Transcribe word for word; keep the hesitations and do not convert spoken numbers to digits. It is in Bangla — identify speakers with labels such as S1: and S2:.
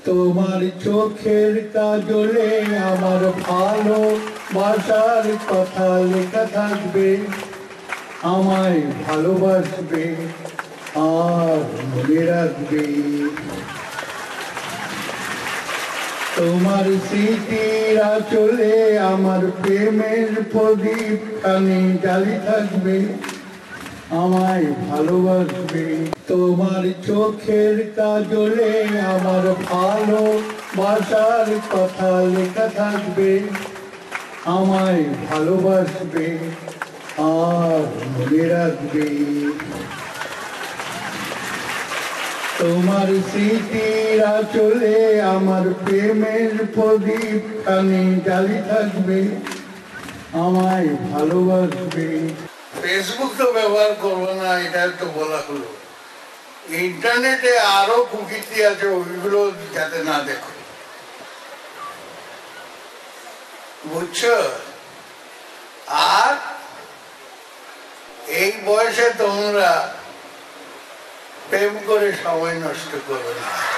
S1: তোমার চোখের কাজলে আমার ভালোবাসার কথা লেখা থাকবে, আমায় ভালোবাসবে আর মনে রাখবে। তোমার স্মৃতির আঁচলে আমার প্রেমের প্রদীপ খানি জ্বালি থাকবে, আমায় ভালোবাসবে। তোমার চোখের কাজলে আমার ভালোবাসার কথা লেখা থাকবে, আমায় ভালোবাসবে আর মনে রাখবে। তোমার স্মৃতির আঁচলে আমার প্রেমের প্রদীপ খানি জ্বালি থাকবে, আমায় ভালোবাসবে। ফেসবুক তো ব্যবহার করবো না, এটা তো বলা হলো। ইন্টারনেটে আরো কুকীর্তি আছে, ওইগুলো যাতে না দেখো, বুঝছো? আর এই বয়সে তোমরা প্রেম করে সময় নষ্ট করবে না।